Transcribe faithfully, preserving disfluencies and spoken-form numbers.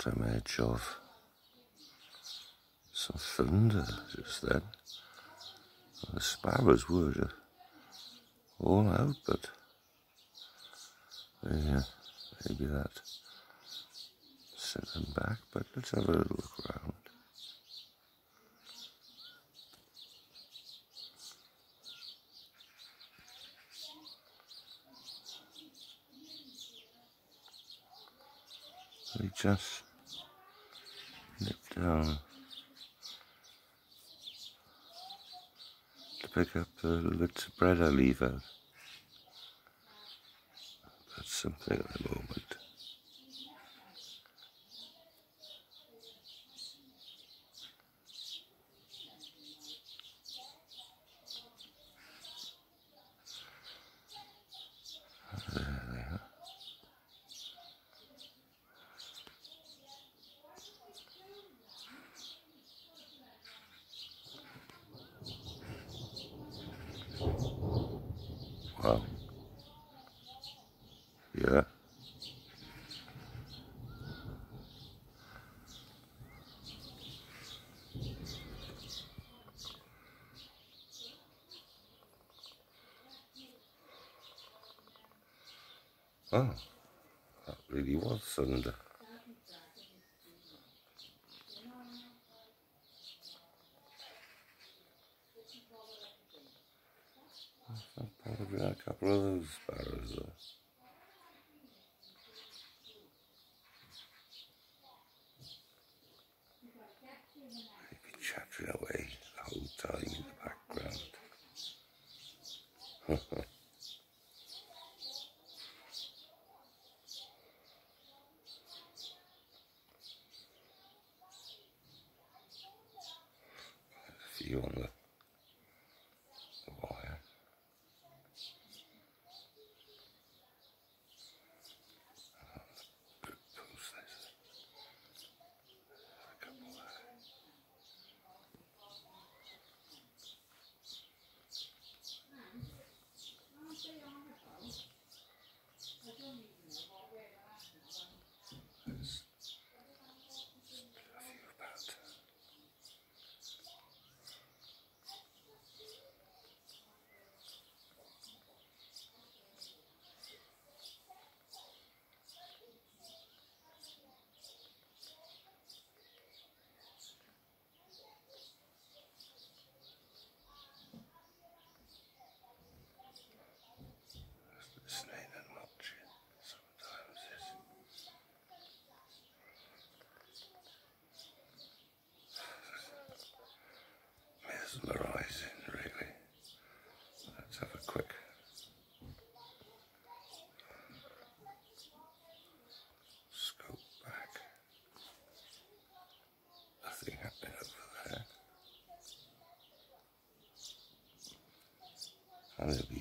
some edge of some thunder just then. The sparrows were just all out, but yeah, maybe that sent them back. But let's have a little look around. We just nip down to pick up the little bits of bread I leave out. That's something at the moment. There they are. Wow. Yeah. Oh, that really was thunder. Probably a couple of those sparrows though. They'd be chattering away the whole time in the background. A few on the, the wire. Listening and watching sometimes is mesmerising, really. Let's have a quick scope back. Nothing happening over there. And it'll be